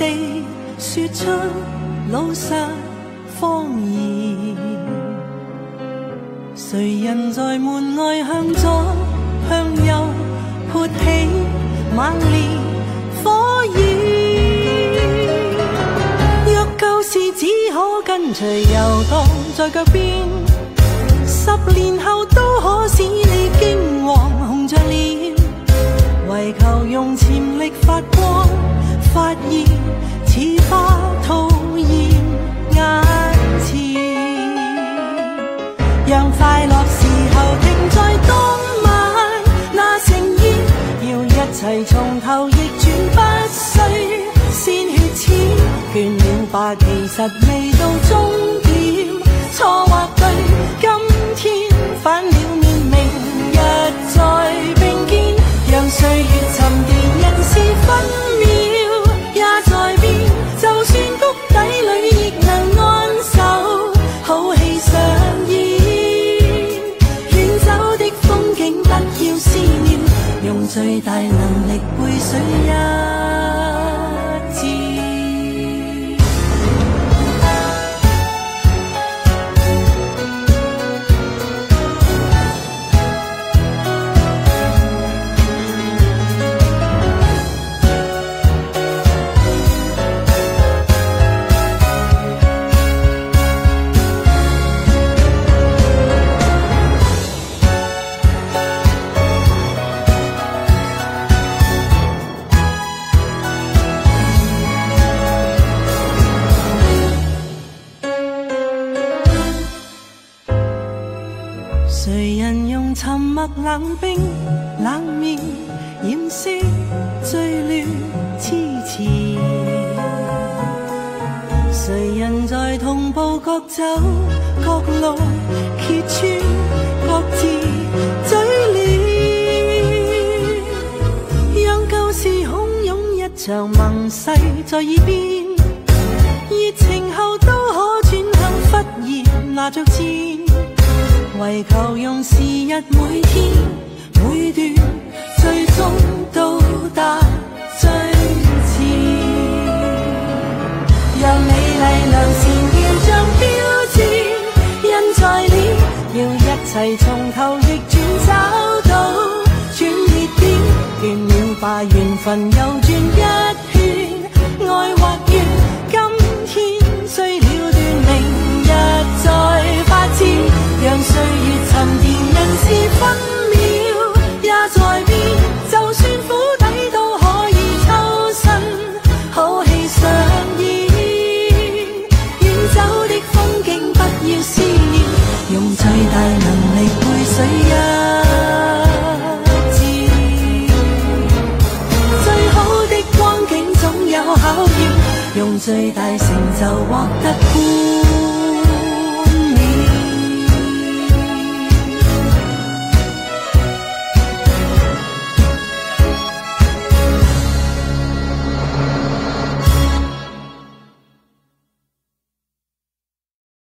地說出老實謊言。誰人在門外向左向右潑起猛烈火焰？若舊事只可跟隨遊蕩在腳邊，10年後都可使你驚惶紅着臉，為求用潛力發光發熱，似花吐現眼前。讓快樂時候停在當晚那盛宴，要一齊從頭逆轉，不需鮮血錢。倦了吧，其實未到終點，錯或對，今天反了面，明日再並肩。讓歲月沉澱，人事分秒也在變，就算谷底裏亦能安守，好戲上演。遠走的風景不要思念，用最大能力背水一戰。誰人用沉默冷冰冷面掩飾醉亂痴纏？誰人在同步各走各路揭穿各自嘴臉？讓舊事洶湧一場盟誓在耳邊，熱情後都可轉向忽然拿着箭，為求用時日每天每段最終到達最前。讓美麗良善要像標誌印在臉，要一齊從頭逆轉找到轉捩點。倦了吧，緣分又轉一圈，愛或怨今天雖了斷，明日再發展。讓歲月沉澱，人事分秒也在變，就算苦底都可以抽身，好戲上演。遠走的風景不要思念，用最大能力背水一戰。最好的光景總有考驗，用最大成就